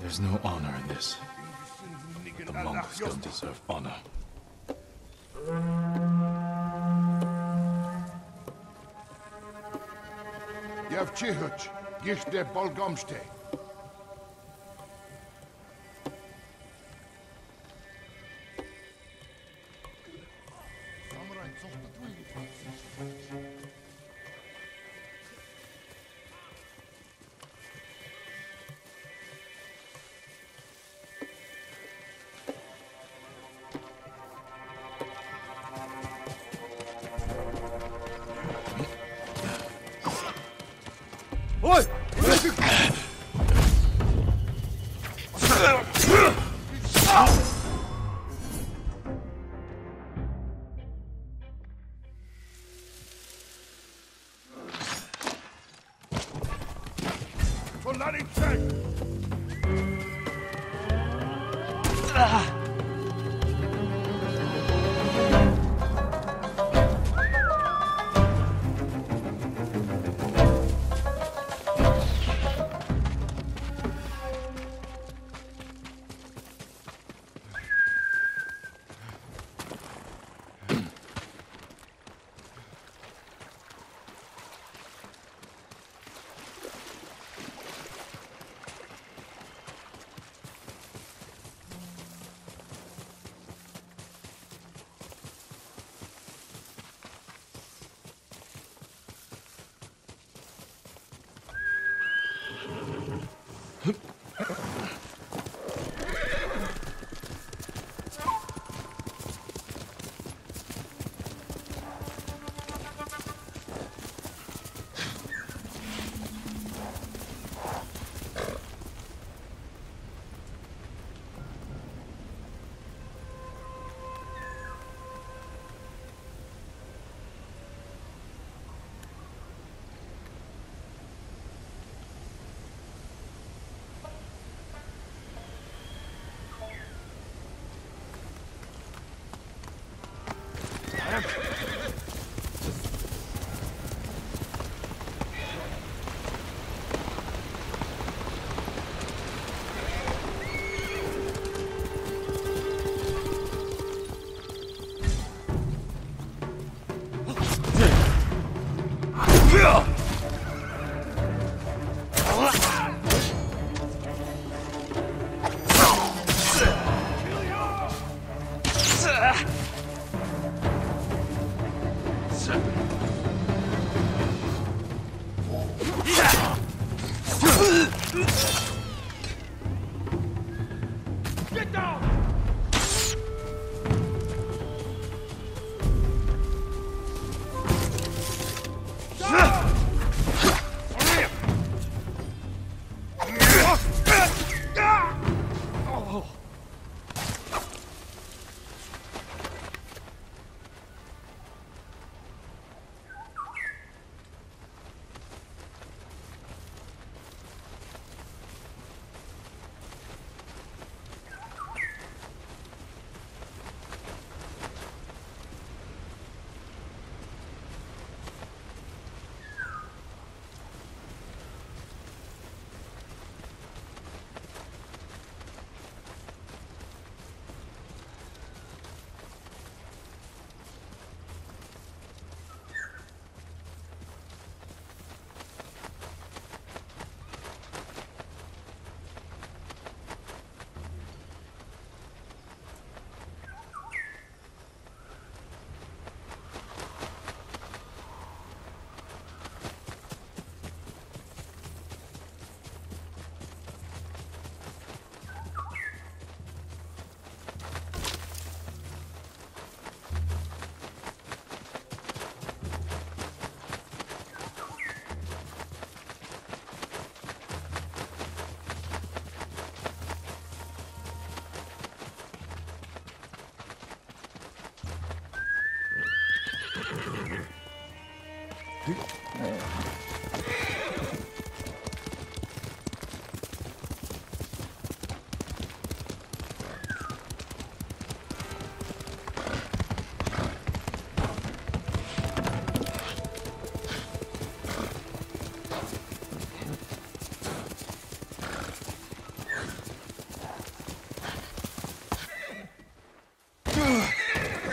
There's no honor in this. The monks don't deserve honor. Yavchihuch, Yishde Bolgomste.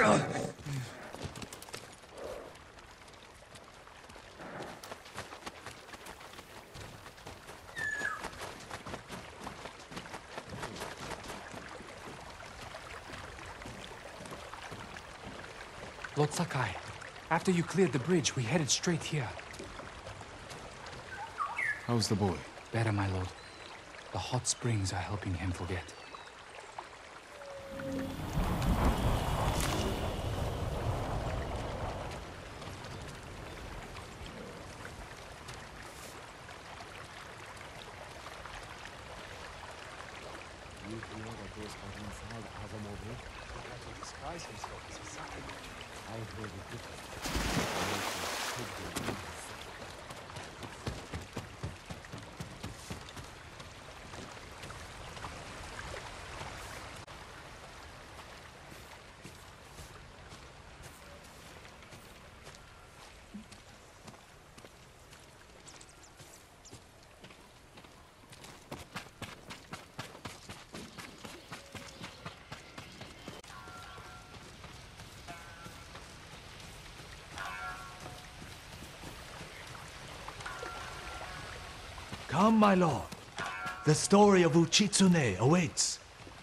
Lord Sakai, after you cleared the bridge, we headed straight here. How's the boy? Better, my lord. The hot springs are helping him forget. Come, my lord. The story of Uchitsune awaits.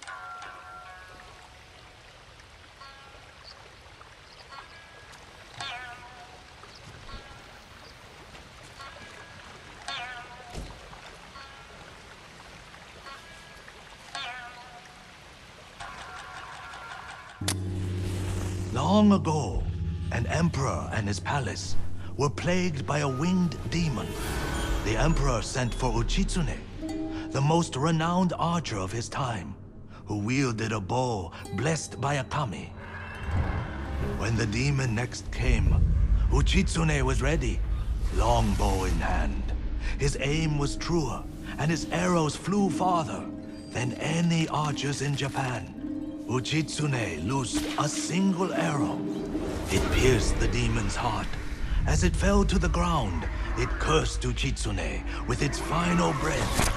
Long ago, an emperor and his palace were plagued by a winged demon. The emperor sent for Uchitsune, the most renowned archer of his time, who wielded a bow blessed by a kami. When the demon next came, Uchitsune was ready, longbow in hand. His aim was truer, and his arrows flew farther than any archers in Japan. Uchitsune loosed a single arrow. It pierced the demon's heart. As it fell to the ground, it cursed Uchitsune with its final breath.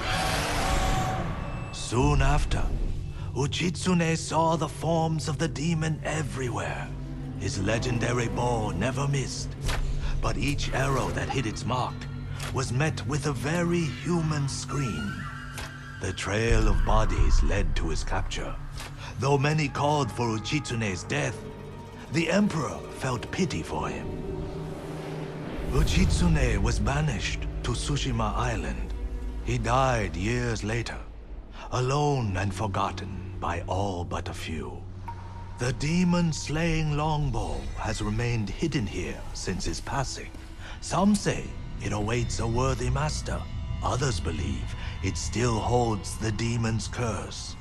Soon after, Uchitsune saw the forms of the demon everywhere. His legendary bow never missed, but each arrow that hit its mark was met with a very human scream. The trail of bodies led to his capture. Though many called for Uchitsune's death, the emperor felt pity for him. Uchitsune was banished to Tsushima Island. He died years later, alone and forgotten by all but a few. The demon-slaying longbow has remained hidden here since his passing. Some say it awaits a worthy master. Others believe it still holds the demon's curse.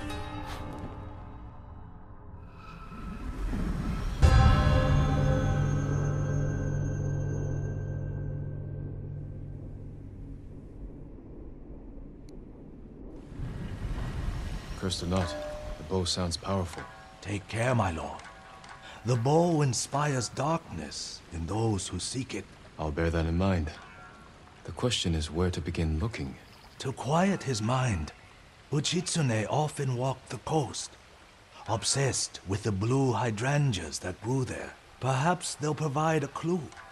Cursed or not, the bow sounds powerful. Take care, my lord. The bow inspires darkness in those who seek it. I'll bear that in mind. The question is where to begin looking. To quiet his mind, Uchitsune often walked the coast, obsessed with the blue hydrangeas that grew there. Perhaps they'll provide a clue.